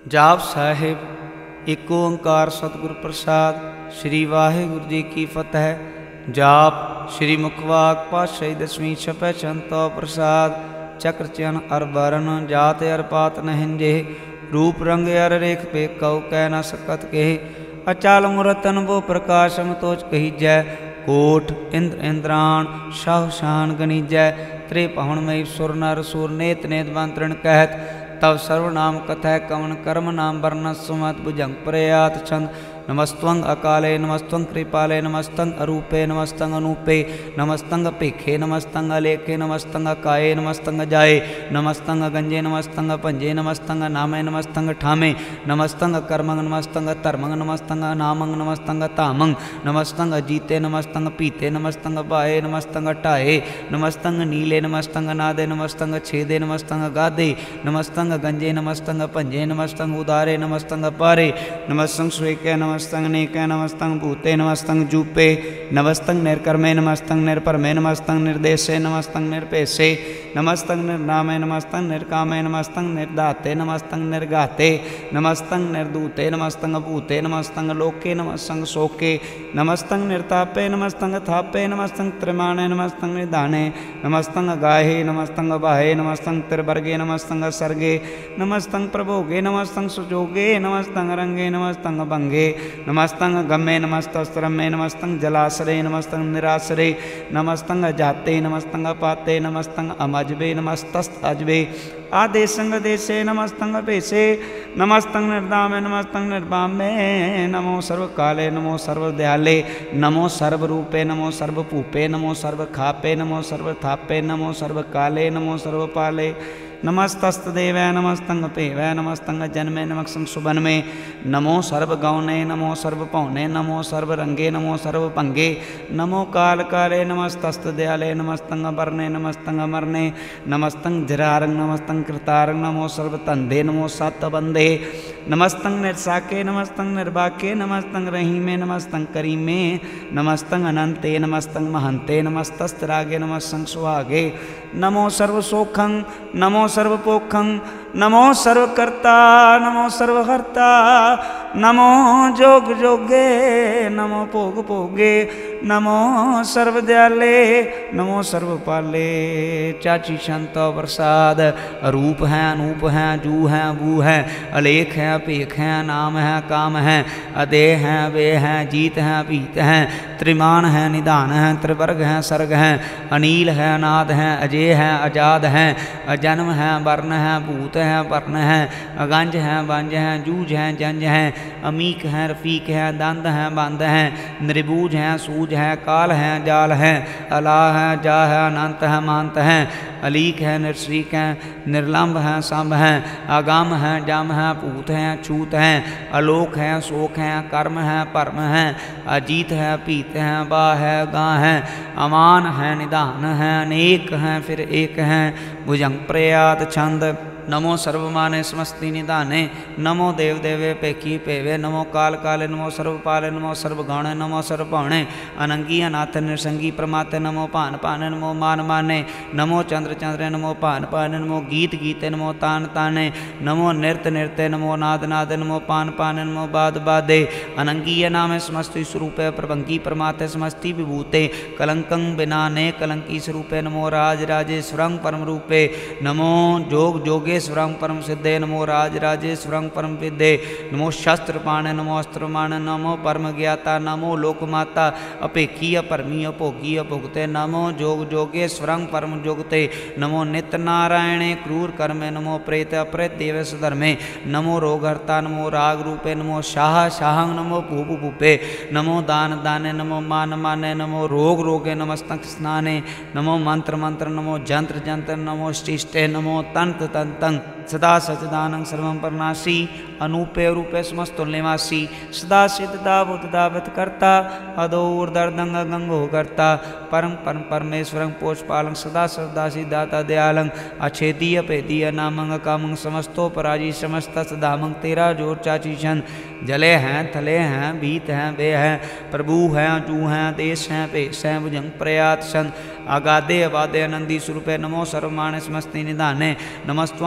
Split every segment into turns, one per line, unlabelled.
जाप साहिब। एक ओंकार सतगुर प्रसाद। श्री वाहिगुरु जी की फतह। जाप श्री मुखवाक पातशाही दसवीं छपै छंतो प्रसाद। चक्र चन अर बरन जात अर पात न हिंजे। रूप रंग अर रेख पे कऊ कह न सकत के। अचाल मूरतन वो प्रकाशम तोच कही जय। कोट इंद्र इंद्राण शाह शान गनीजय। त्रे पवन मई सुर नर सुर नेत नेत मंत्रण कहत। तब सर्वनाम कथय कवन कर्म नाम वर्ण सुमत भुजंग प्रयात छंद। नमस्तंग अकाले नमस्तंग कृपाले नमस्तंग अरूपे नमस्तंग अनूपे नमस्तंग पेखे नमस्तंग अलेखे नमस्तंग काये नमस्तंग जाए नमस्तंग गंजे नमस्तंग पंजे नमस्तंग नामे नमस्तंग ठामे नमस्तंग कर्मंग नमस्तंग धर्मंग नमस्तंग नामंग नमस्तंग तामंग नमस्तंग जीते नमस्तंग पीते नमस्तंग बाए नमस्तंग टाए नमस्तंग नीले नमस्तंग नादे नमस्तंग छेदे नमस्तंग गादे नमस्तंग गंजे नमस्तंग पंजे नमस्तंग उदारे नमस्तंग पारे नमस्तंग स्वेके नमस्तंग नेके नमस्तंग भूते नमस्तंग जूपे नमस्तंग निर्कर्मे नमस्तंग निर्परमे नमस्तंग निर्देशे नमस्तंग निर्पेशे नमस्तंग निर्नामे नमस्तंग निर्कामे नमस्तंग निर्दाते नमस्तंग निर्गाते नमस्तंग निर्दूते नमस्तंग भूते नमस्तंग लोके नमस्तंग शोके नमस्तंग निर्तापे नमस्तंग थापे नमस्तंग त्रिमाणे नमस्तंग निधाने नमस्तंग गाहे नमस्तंग बाहे नमस्तंग त्रिवर्गे नमस्तंग सर्गे नमस्तंग प्रभोगे नमस्तंग सुजोगे नमस्तंग रंगे नमस्तंग भंगे नमस्तंग गम्मे नमस्तस्त्रमे नमस्तंग जलाश्रे नमस्तंग निराश्रे नमस्तंग जाते नमस्तंग पाते नमस्तंग अमजबे नमस्तस्त अजबे आदेशंग देशे नमस्तंग पेशे नमस्तंग निर्दामे नमस्तंग निर्बामे नमो सर्वकाले नमो सर्वदयाले नमो सर्वरूपे नमो सर्वभूपे नमो सर्वखापे नमो सर्वथापे नमो सर्वकाले नमो सर्वपाले नमस्तस्तदेव नमस्तंग पेव नमस्तंग जन्मे नमस्तंग सुबन्मे नमो सर्वगौने नमो सर्वपौने नमो सर्वरंगे नमो सर्वभंगे नमो काल काले नमस्तस्तदयाले नमस्तंग बरने नमस्तंग मरने नमस्तंग जरारंग नमस्तंग कृतारंग नमो सर्वतंदे नमो सतबंदे नमस्तंग निर्साके नमस्तंग निर्बाके नमस्तंग रहीमे नमस्तंग करीमे नमस्तंग अनंते नमस्तंग महंते नमस्तस्तरागे नमस्तंग सुहागे नमो सर्वसोखं नमो सर्वपोखं नमो सर्वकर्ता नमो सर्वहर्ता नमो जोग जोगे नमो भोग भोगे नमो सर्वदयाले नमो सर्वपाले। चाची शांतो प्रसाद। रूप है अनूप है जू है वू है अलेख है पेख है नाम है काम है अदेह है वे हैं जीत है पीत है त्रिमान है निधान है त्रिवर्ग है सर्ग है अनील है अनाद है अजय है आजाद है अजन्म है वर्ण है भूत है वर्ण है अगंज है वंज है जूझ है जंज है अमीक है रफीक है दंद है बंद है निर्बूझ है सूझ है काल है जाल है अला है जा है अनंत है महंत है अलीक है निर्श्रीक है निर्लंब है संभ है आगम है जम है पूत है छूत है अलोक है शोक है कर्म है परम है अजीत है पीत है बा है गा है अमान है निधान है अनेक है फिर एक है भुजंग प्रयात छंद। नमो सर्वमाने समस्ति निधाने नमो देव देवे पेखी पेवे नमो काल काले नमो सर्वपाले नमो सर्वगौणे नमो सर्वभौणे अनंगी अनाथ निसंगी प्रमाते नमो पान पाने नमो मान माने नमो चंद्र चंद्रे नमो पान पाने नमो गीत गीते नमो तान ताने नमो नृत्य नृत्य नमो नाद नादे नमो पान पाने नमो बाद बादे अनंगी नामे समस्ति स्वरूपे प्रभंगी प्रमाते समस्ति विभूते कलंकं बिनाने कलंकी स्वरूपे नमो राज राजेश्वरं परम रूपे नमो जोग जोगे स्वरं परम सिद्धे नमो राज राजेश्वरं परम विद्ये नमो शस्त्र पाणे नमो अस्त्र माणे नमो परम ज्ञाता नमो लोकमाता अपेखी अपरमी अभोगी अभुगते नमो जोग जोगेश्वरं परम जोगते नमो नित्य नारायणे क्रूर कर्मे नमो प्रेत अप्रेत देवस धर्मे नमो रोगहर्ता नमो राग रूपे नमो शाह शाहं नमो भूप भूपे नमो दान दाने नमो मान माने नमो रोग रोगे नमस्तक स्नाने नमो मंत्र मंत्र नमो जंत्र जंत्र नमो शिष्टे नमो तंत तंत सदा सचिदानं सर्वं परनासी अनूपे रूपे समस्तुल्यवासी सदा सिद्धदा बुद्धदावत करता अदोर्दर्दंग गंगो करता परम परम परमेश्वरं पोषपालं सदा सदा सिद्धाता दयालं अछेदीय पेदीय नामंग कामंग समस्तो पराजी समस्त सदामंग तेरा जोर चाची छंद जले हैं थले हैं भीत हैं वे हैं प्रभु हैं जू हैं देश हैं पेश हैं भुजंग प्रयात छंद आगादे अबादे आनंदी स्वरूपे नमो सर्वमाने समस्ति निधाने नमस्त्वं निनाथ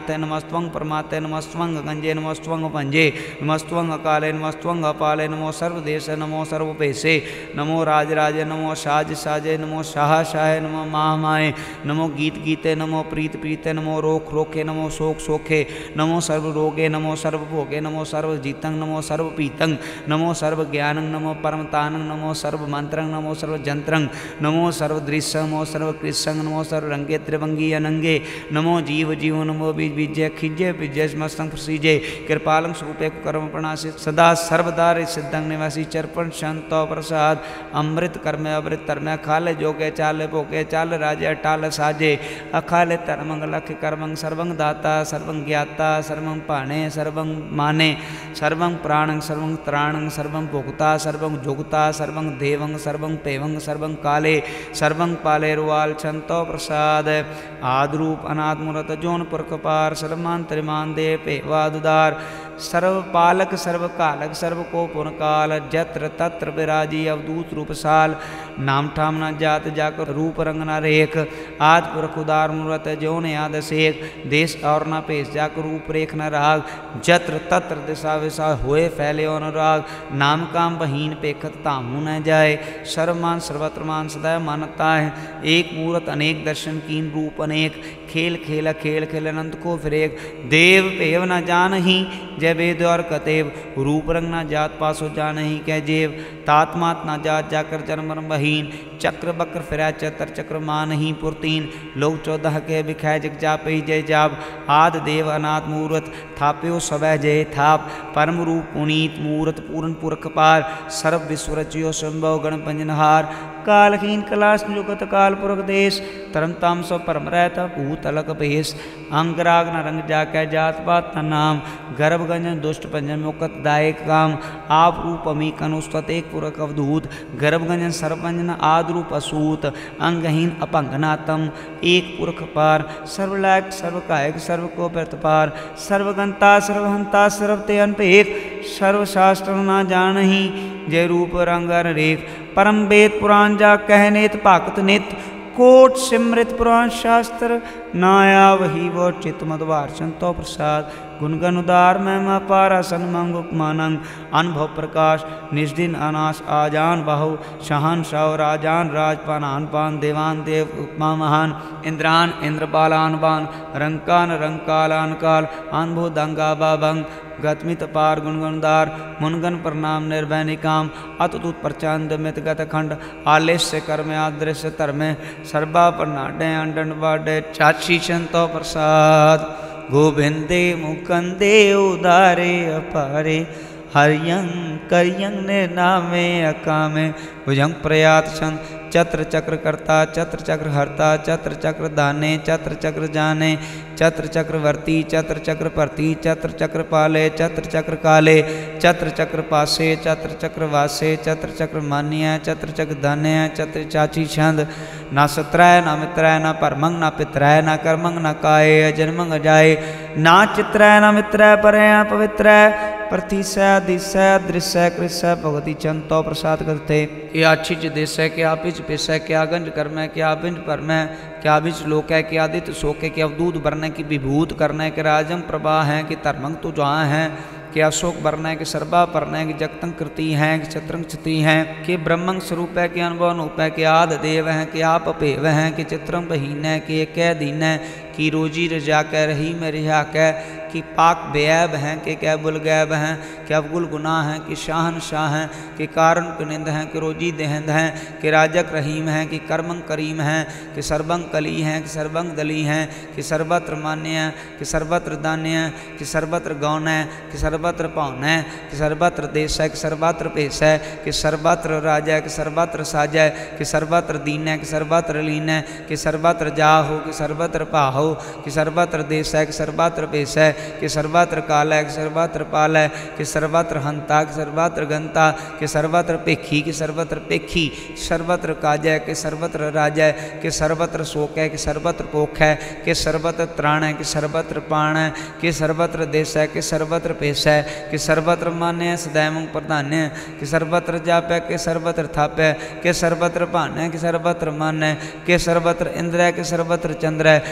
नाथे नमस्तवं परमाते नमस्तवं गंजे नमस्तवं भंजे नमस्तवं अकाले नमस्तवं अपाले नमो सर्वदेश नमो सर्वपेशे नमो राज राजे नमो साज साजे नमो शाह शाहे नमो माह माहे नमो गीत गीते नमो प्रीत प्रीते नमो रोख रोखे नमो शोक शोखे नमो सर्व रोगे नमो सर्व भोगे नमो सर्व जीतं नमो सर्व पीतं नमो सर्व ज्ञानं नमो परमतानं नमो सर्व मंत्रं नमो सर्व जंत्रं नमो सर्व दृश्य नमो सर्व कृष्ण नमो सर्व रंगे त्रिभंगी अनंगे नमो जीव जीव नमो बीज बीजे खिजे बीजे मस्तंग प्रसीजे कृपालंग स्वरूपे कर्म प्रणासी सदा सर्वदा सिद्धं निवासी चर्पण शांतो प्रसाद अमृत कर्म अमृत धर्म खाले जोगे चाले भोगे चाल राजे अटाल साजे अखाले धर्मंग लख कर्मंग सर्वं दाता सर्वं ज्ञाता सर्वं पाणे सर्वं माने सर्वं प्राणं सर्वं त्राणं सर्वं भोक्ता सर्वं जोगता सर्वं देवं सर्वं पेवं सर्वं काले सर्वं पाले रुवाल छंतो प्रसाद आदरूप अनाथ मूरत जोन पुरखपार सर्वमान त्रिमान दे पेवादुदार सर्वपालक सर्वकालक सर्व को पुन काल जत्र तत्र विराजी अवधूत रूपसाल नाम ठाम न जात जाकर रूप रंग न रेख आद पुरख उदार मूरत जो ने आद सेख देश और न पेश जाकर रूप रेख न राग जत्र तत्र दिशा विशा होए फैले अनुराग नाम काम बहीन पेखत तामू न जाए सर्वमान सर्वत्रमान सदैव मानता है एक मूरत अनेक दर्शन कीन रूप अनेक खेल खेला खेल खेल अनंत को फिरेक देव पेव न जान ही जय वेद और कतेव रूप रंग न जात पासो जान ही कह जेव तात्मात न जात जाकर जन्म बहीन चक्र बक्र फिरा चतर चक्र मान ही पुरतीन लोग 14 के बिखाय जग जाप ही जय जाप आद देव अनाथ मूरत थाप्यो सवै जय थाप परम रूप पुनीत मूरत पूर्ण पुरख पार सर्व विश्व रचियो संभव गण पंजनहार कालहीन कलाश जुगत काल पुरख देश तरम ताम सो परम रहता भूत अलग भेष अंगराग न रंग जाकै जात पात न नाम गर्भ गंजन दुष्ट पंजन मुकत दायक काम आप रूप अमीक अनुस्तत एक पुरख अवधूत गर्भ गंजन सर्वपंजन आद रूप असूत अंगहीन अपंगनातम एक पुरख पार सर्वलायक सर्वकायक सर्व को प्रतपार सर्वगंता सर्वहंता सर्वते अनपेख सर्वशास्त्र न जानही जय रूप रंग रेख परम वेद पुराण जा कहनेत भगत नित कोट सिमृत पुराण शास्त्र नाया वही वो चित मधवार संतो प्रसाद गुणगन उदार महिमा पारा सन्मंग उपमानंग अनुभव प्रकाश निष्दिन अनाश आजान बाहु शहान शाह राजान राजपान आनपान देवान देव उपमा महान इंद्रान इंद्रपालान बान रंकान रंकालान काल अनुभव दंगा बाबंग गतमित पार गुणगुणदार मुनगन प्रणाम निर्भय निकाम अतुत प्रचंड मित गत खंड आलेस्य कर्म आदृश्य धर्म सर्वा प्रनाडे अंडन बाडे चाची संतो प्रसाद गोविंदे मुकंदे उदारे अपारे हरियं करियं ने नामे अकामे भुजंग प्रयात सन चत्र चक्र कर्ता चत्र चक्र हरता चत्र चक्र दाने चत्र चक्र जाने चत्र चक्र वर्ती चत्र चक्र परती चत्र चक्र पाले चत्र चक्र काले चत्र चक्र पासे चत्र चक्र वासे चत्र चक्र मान्य चत्र चक्र धान्य चत्र चाची छंद ना सत्राय ना मित्राय ना परमंग ना पित्राय ना कर्मंग ना काय अजन्मंग अजाय ना चित्राय ना मित्राय परय पवित्राय प्रतीसै दिसै दृश्य कृष्य भगवती चंतो प्रसाद करते क्या अच्छी देश है क्या पिच पेश है क्या गंज कर्म है क्या बिंज परम है क्या बिच लोक है क्या आदित्य शोक है क्या अवधूत वर्ण है कि विभूत करना है कि राजम प्रभा है कि धर्मंग तो जहाँ है कि अशोक वर्ण है कि सर्वा वर्ण है कि जगतंग कृति हैं कि चत्रंग क्षति हैं कि ब्रह्मंग स्वरूप है कि अनुभव अनूप है कि आद देव हैं कि आप अपेव हैं कि चित्रंग बहीन है कि एक दीन है कि रोजी रजा कह रही में रिहा कह कि पाक बेऐब हैं कि क्या बुलगैब हैं कि अवगुल गुनाह हैं कि शाहन शाह हैं कि कारण कुनिंद हैं कि रोजी देहंद हैं कि राजक रहीम हैं कि कर्मंग करीम हैं कि सर्वंग कली हैं कि सर्वंग दली हैं कि सर्वत्र मान्य हैं कि सर्वत्र दान्य हैं कि सर्वत्र गौन है कि सर्वत्र पौन है कि सर्वत्र देश है कि सर्वत्र पेश है कि सर्वत्र राजा है कि सर्वत्र साज है कि सर्वत्र दीन है कि सर्वत्र लीन है कि सर्वत्र जा हो कि सर्वत्र पा हो कि सर्वत्र देश है कि सर्वत्र पेश है कि सर्वत्र काल है कि सर्वत्र पाल है कि सर्वत्र हंता कि सर्वत्र गंता कि सर्वत्र पेखी कि सर्वत्र पेखी सर्वत्र काज है कि सर्वत्र राज है कि सर्वत्र शोक है कि सर्वत्र पोख है कि सर्वत्र त्राण है कि सर्वत्र पाण है कि सर्वत्र देश है कि सर्वत्र पेश है कि सर्वत्र मान्य है सदैव प्रधान्य है कि सर्वत्र जाप है कि सर्वत्र थाप है कि सर्वत्र भान है कि सर्वत्र मन है कि सर्वत्र इंद्र है कि सर्वत्र चंद्र है कि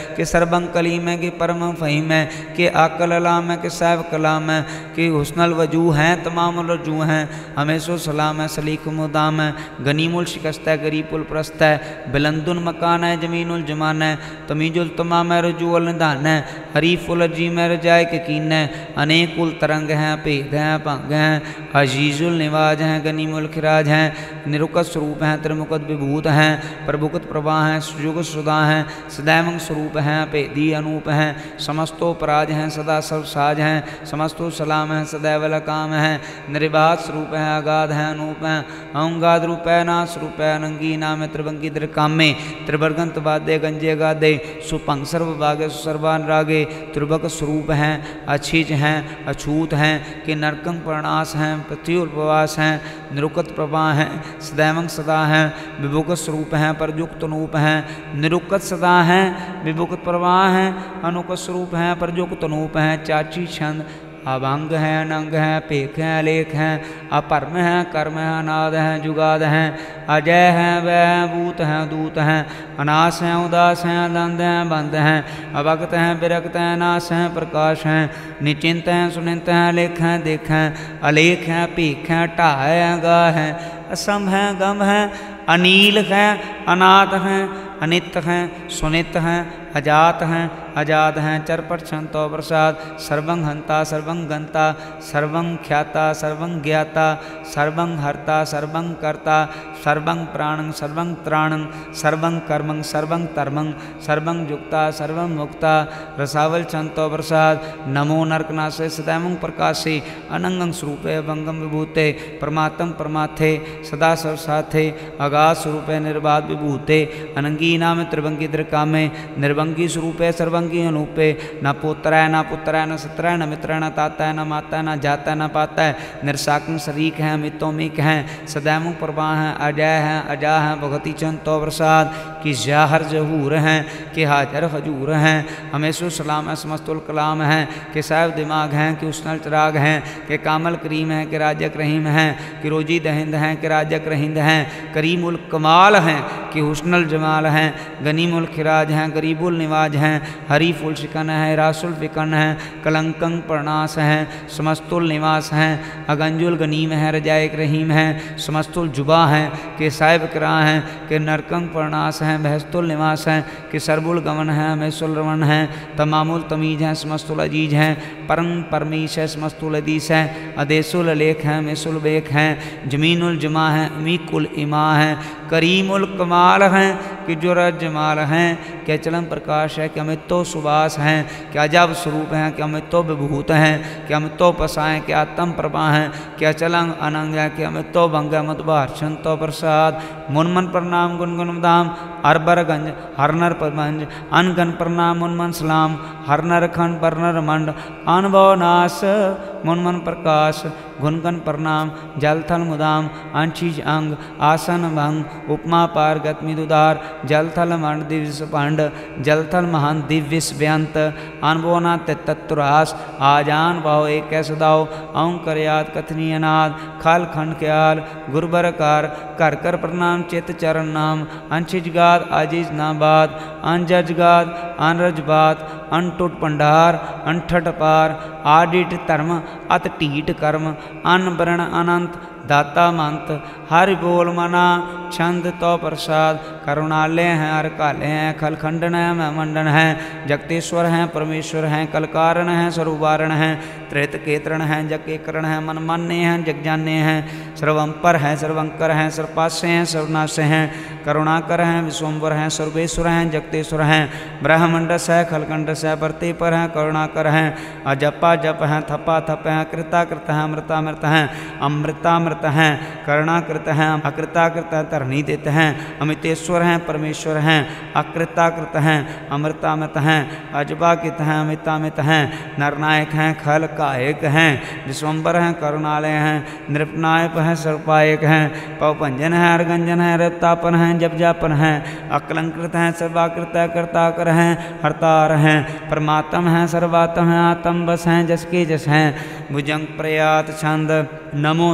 सरबंग कलीम है कि परम फ़हीम है कि आकल अलाम है कि साहब कलाम है कि हुस्नल वजू हैं तमाम रजू हैं हमेशो सलाम है सलीक मुदाम है गनीमुल शिकस्त है गरीबुल प्रस्त है बुलंदुल मकान है जमीनुल जमान है तमीजुल तमाम है रजूल निदान है हरीफुल अजीम है रजाए के कीन है अनेकुल तरंग हैं भेद हैं भंग हैं अजीजुल निवाज हैं गनीमुल खिराज हैं निरुकत स्वरूप हैं त्रिमुकत विभूत हैं प्रभुकत प्रभा हैं सुजुग सुधा हैं सदैवंग स्वरूप हैं भेदी अनूप हैं समस्तो पराज हैं सदा सर्वसाज हैं समस्तो सलाम हैं सदैव लकाम हैं निर्बाध स्वरूप हैं अगाध हैं अनूप हैं अहंगाद रूप है नाश रूप है अनंगी नाम है त्रिभंगी त्रिकामे त्रिवर्गंत वाद्य गंजे गादे सुपंग सर्व भागे सुसर्वान रागे त्रिभक स्वरूप हैं अच्छीज हैं अछूत हैं कि नरकंग प्रणास हैं पृथ्वी उपवास हैं निरुकत प्रभा हैं सदैवंग सदा हैं विभुकत स्वरूप हैं परयुक्त अनूप हैं निरुकत सदा हैं विभुकत प्रभा हैं अनुकत स्वरूप हैं परयुक्त अनूप हैं चाची छंद अभंग हैं अनंग हैं पेख हैं लेख हैं अपरम हैं कर्म हैं अनाद हैं जुगाद हैं अजय हैं वह भूत हैं दूत हैं अनास हैं उदास हैं दंद हैं बंद हैं अभक्त हैं विरक्त हैं नाश हैं प्रकाश हैं निचिंत हैं सुनिंत हैं लेख हैं देख हैं अलेख हैं पीख हैं ढाह हैं गाह हैं असम हैं गम हैं अनील हैं अनाथ हैं अनित हैं सुनित हैं अजात हैं अजात हैं चरपट छंतो प्रसाद सर्वं हंता सर्वं गंता सर्वं ख्याता सर्वं ज्ञाता सर्वं हर्ता सर्वं कर्ता सर्वं प्राणं सर्वं त्राणं सर्वं कर्मं सर्वं धर्मं सर्वं युक्ता सर्वं मुक्ता रसावल छंतो प्रसाद नमो नरकनाशे सदैवं प्रकाशे अनंगं स्वरूपे भंगम विभूते परमात्म परमाथे सदा सर्वसाथे अगाध स्वरूपे निर्बाध विभूते अनंगी नाम त्रिभंगी त्रिकामे निर्भंगी स्वरूपे सर्वंगी अनूपे न पुत्र है न पुत्र है न सत्र है न मित्र है न ताता है न माता है न जाता है न पाता है निरसाकन शरीक हैं मितोमिक हैं सदैव प्रभा हैं अजय हैं अजा हैं भगति चंतो प्रसाद कि जाहर जहूर हैं कि हाजर हजूर हैं हमेशो सलाम है समस्तुल कलाम हैं कि साहब दिमाग हैं कि उसनल चिराग हैं कि कामल करीम हैं कि राजक रहीम हैं कि रोजी दहिंद हैं कि राजक रहिंद हैं करीमुल कमाल हैं कि हुस्नुल जमाल हैं गनीमुल खिराज हैं गरीबुल निवाज हैं हरीफुल शिकन है रासुल फिकन है कलंकंग प्रणास हैं समस्तुल निवास हैं अगंजुल गनीम है रजायक रहीम हैं समस्तुल जुबा हैं कि साहिब करा हैं कि नरकंग प्रणास हैं बहस्तुल निवास हैं कि सरबुल गमन है मैसुल रमन हैं तमामुल तमीज हैं समस्तुल अजीज हैं परम परमीश है समस्तुल अदीस हैं अदेसुल लेख हैं मैसुल बेख हैं जमीनुल जमा हैं अमीकुल इमा हैं करीमुल कमाल हैं कि जुरज जमाल हैं कि अचलम प्रकाश है कि अमित तो सुबास हैं कि अजब स्वरूप हैं कि अमित तो विभूत हैं कि अमित तो पसाएँ कि आत्म प्रभा हैं कि अचलंग अनंग है कि अमित तो भंग मधुभार छंतो प्रसाद मुनमन प्रणाम गुनगुन धाम अरबरगंज हरनर प्रभंज अनगन प्रणाम मुनमन सलाम हरनर खंड बरनर मंड अनुभव नाश मुनमन प्रकाश गुनगन प्रणाम जलथल मुदाम अंशीज अंग आसन भंग उपमा पार गतमिदुदार जलथल मंड दिव्य पंड जलथल महान दिव्य व्यंत अनबोना तत्तुरास आजान भाव एक कैसे दाओ अंकर याद कथनी अनाद खल खंड ख्याल गुरबरकार कर कर प्रणाम चित चरण नाम अंशिजगाद आजीज नाबाद अनजजगाद अनरजबाद अनटुट पंडार अनठट पार आडिट धर्म अत टीट कर्म अन बरण अनंत दाता मंत हरि बोल मना छंद तो प्रसाद करुणालय हैं हर काले हैं खल खंडन है महमंडन हैं जगतेश्वर हैं परमेश्वर हैं कलकारण हैं स्वरूपारण हैं त्रेत केतरण हैं जग केकरण हैं मन मान्य हैं जग जान्य हैं सर्वंपर हैं सर्वंकर हैं सर्वपास्य हैं सर्वनाश हैं करुणाकर हैं विश्वम्बर हैं सर्वेश्वर हैं जगतेश्वर हैं ब्रह्मंडस है खलकंडस है परते पर हैं करुणाकर हैं अजपा जप हैं थपा थप हैं कृता कृत हैं अमृतामृत हैं अमृतामृत हैं करुणाकृत हैं अकृताकृत हैं धरणी देते हैं अमितेश्वर हैं परमेश्वर हैं अकृताकृत हैं अमृतामृत हैं अजबाकित हैं अमितामित हैं नरनायक हैं खल कायक हैं विश्वम्बर हैं करुणालय हैं नृपनायक हैं सर्वपायक हैं पवभंजन हैं अर्गंजन हैं रतापन हैं जप जापन हैं अकलंकृत हैं सर्वाकृत है कर्ताकर हैं हरतार हैं परमात्म हैं सर्वात्म हैं आत्म बस हैं जस के जस हैं भुजंग प्रयात छंद नमो सूरज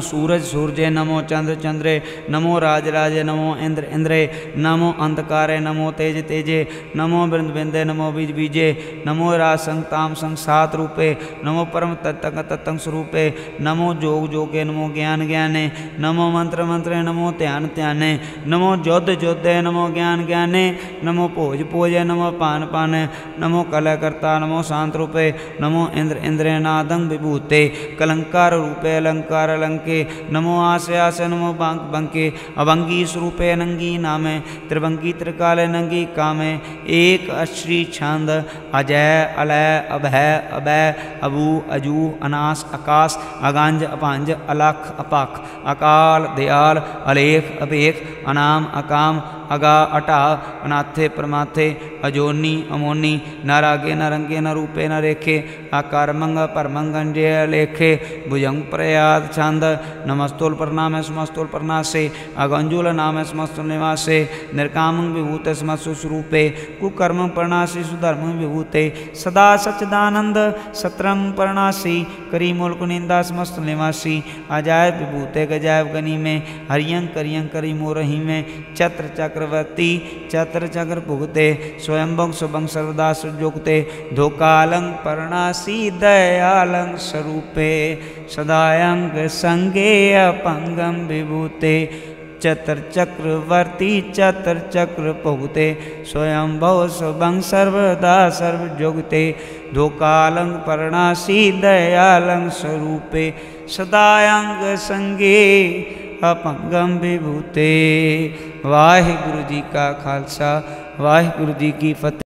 सूरजे नमो चंद्र चंद्रे नमो राज राजे नमो इंद्र इंद्रे नमो अंधकारे नमो तेज तेजे नमो बिंद बिंदे नमो बीज बीजे नमो राज संग ताम संग सात रूपे नमो परम तत्तंग तत्तंग स्वरूपे नमो जोग जोगे नमो ज्ञान ज्ञाने नमो मंत्र मंत्रे नमो ध्यान ध्याने नमो जोध जोधे नमो ज्ञान ज्ञाने नमो भोज भोजे नमो पान पाने नमो कलयकर्ता नमो शांत रूपे नमो इंद्र इंद्रे नादंग विभूते कलंकार रूपे अलंकार अलंके नमो आसे आसे नमो बंक बंके अभंगी स्वरूपे अनंगी नामे त्रिभंगी त्रिकाले नंगी कामे एक अश्री छंद अजय अलय अभय अभय अबू अजू अनास आकाश अगांज अपांज अलख अपख अकाल दयाल अलेख अभेख अनाम अकाम अगा अटा अनाथे परमाथे अजोनी अमोनी न रागे न रंगे न रूपे न रेखे आकार मंग परमंगंजय लेखे भुजंग प्रयाद छंद नमस्तोल प्रणाम समस्तोल प्रणासे अगंजुल नाम समस्तुल निवासे निर्कामं विभूते समस्तु स्वरूपे कुकर्म प्रणासी सुधर्म विभूते सदा सच्चिदानंद सत्रंग प्रणासी करी मूल कुनिंदा समस्त निवासी अजायब विभूते गजायब गनी में हरियं करियं करी मोरही में चत्र चक्रवर्ती चत्र चक्र भुगते स्वयंभंग स्वभंग सर्वदा सुजुगते धोकालंग प्रणासी दयालंग स्वरूपे सदायंग संगे अपंगम विभूते चतर चक्रवर्ती चतर चक्र भुगते स्वयं भव स्वभंग सर्वदा सर्वजुगते धोकालंग प्रणासी दयालंग स्वरूपे सदायंग संगे अपंगम विभूते। वाहिगुरु जी का खालसा वाहिगुरु जी की फतेह।